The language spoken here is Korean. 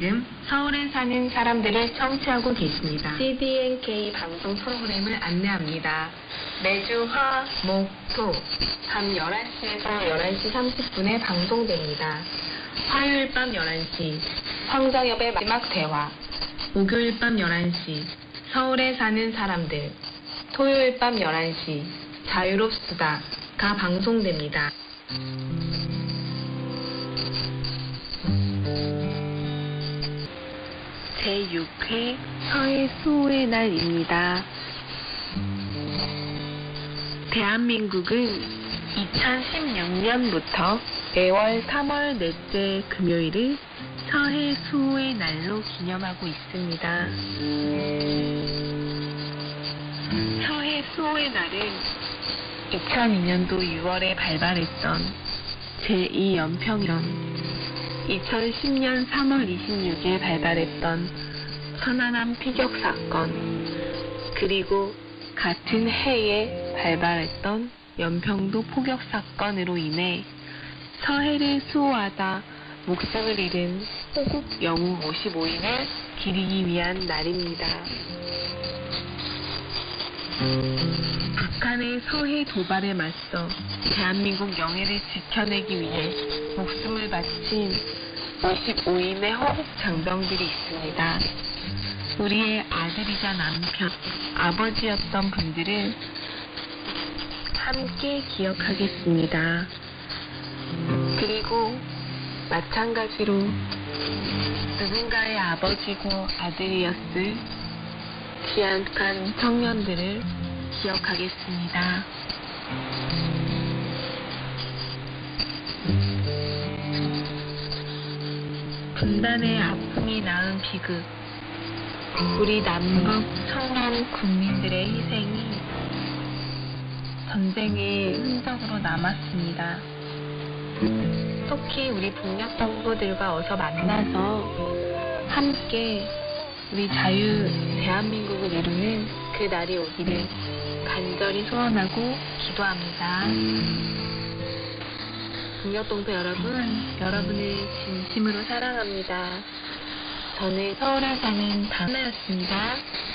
지금 서울에 사는 사람들을 청취하고 계십니다. CDNK 방송 프로그램을 안내합니다. 매주 화, 목, 토, 밤 11시에서 11시 30분에 방송됩니다. 화요일 밤 11시, 황정엽의 마지막 대화, 목요일 밤 11시, 서울에 사는 사람들, 토요일 밤 11시, 자유롭수다가 방송됩니다. 제6회 서해 수호의 날입니다. 대한민국은 2016년부터 매월 3월 넷째 금요일을 서해 수호의 날로 기념하고 있습니다. 서해 수호의 날은 2002년도 6월에 발발했던 제2연평전, 2010년 3월 26일 발발했던 천안함 피격 사건, 그리고 같은 해에 발발했던 연평도 포격 사건으로 인해 서해를 수호하다 목숨을 잃은 호국 영웅 55인을 기리기 위한 날입니다. 북한의 서해 도발에 맞서 대한민국 영해를 지켜내기 위해 목숨을 바친 55인의 허국 장병들이 있습니다. 우리의 아들이자 남편, 아버지였던 분들을 함께 기억하겠습니다. 그리고 마찬가지로 누군가의 아버지고 아들이었을 귀한 청년들을 기억하겠습니다. 분단의 아픔이 낳은 비극, 우리 남북 청년 국민들의 희생이 전쟁의 흔적으로 남았습니다. 특히 우리 북녘 동포들과 어서 만나서 함께 우리 대한민국을 이루는 그 날이 오기를 간절히 소원하고 기도합니다. 북녘 동포 여러분, 여러분을 진심으로 사랑합니다. 저는 서울에 사는 박나였습니다.